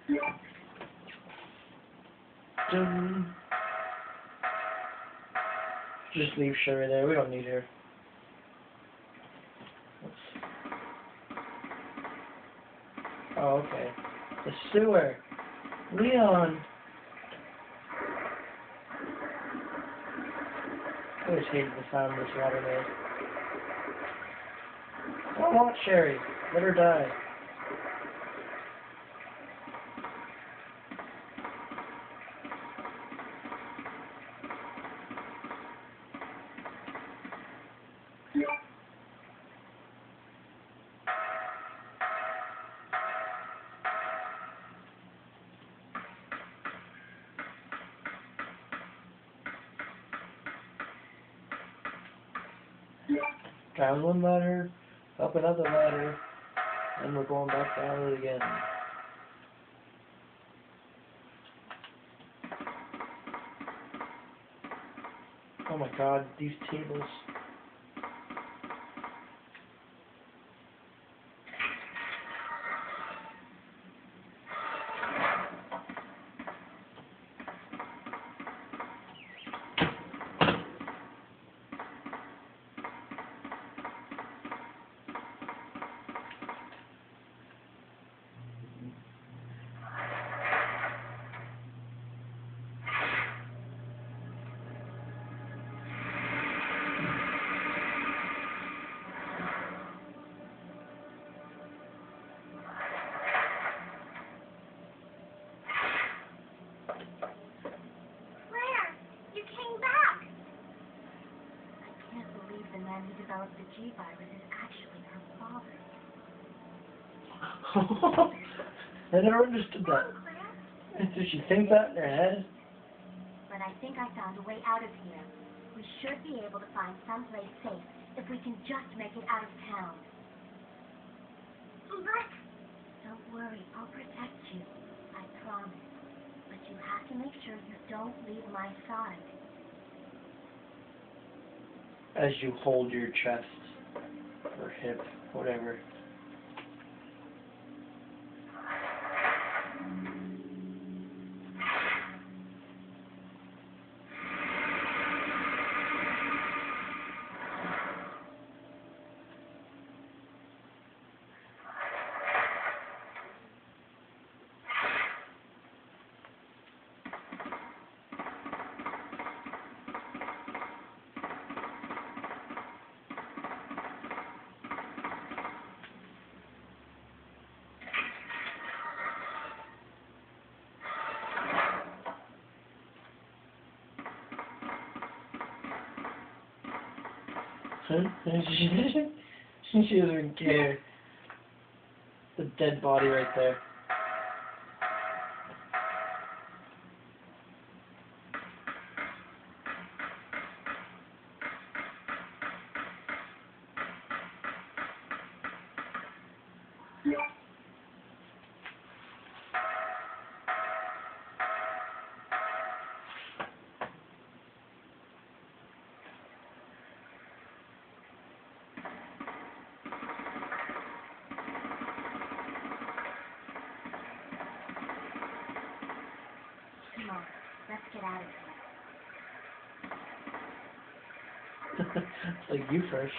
Dun. Just leave Sherry there. We don't need her. Oops. Oh, okay. The sewer. Leon. I always hated the sound this water made. I don't want Sherry. Let her die. Down one ladder, up another ladder, and we're going back down it again. Oh my god, these tables. The man who developed the G virus is actually her father. I never understood that. Did she think that in her head? But I think I found a way out of here. We should be able to find someplace safe if we can just make it out of town. But don't worry, I'll protect you. I promise. But you have to make sure you don't leave my side. As you hold your chest or hip, whatever. She doesn't care. The dead body right there. Come on, let's get out of here. It's like you first.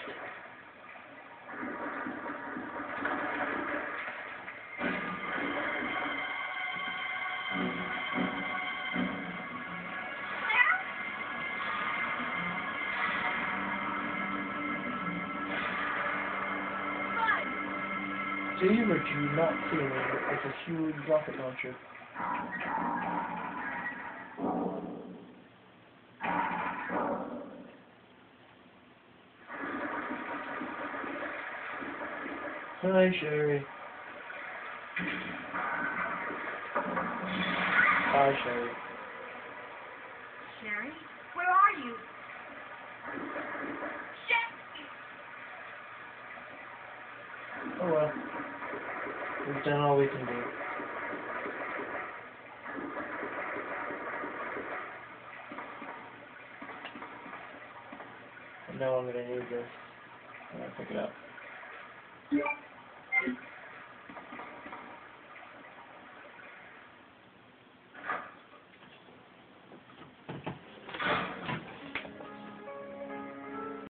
See, but you not seeing it. It's a huge rocket launcher. Hi, Sherry. Hi, Sherry. Sherry? Where are you? Oh well. We've done all we can do. I know I'm gonna need this. I'm gonna pick it up.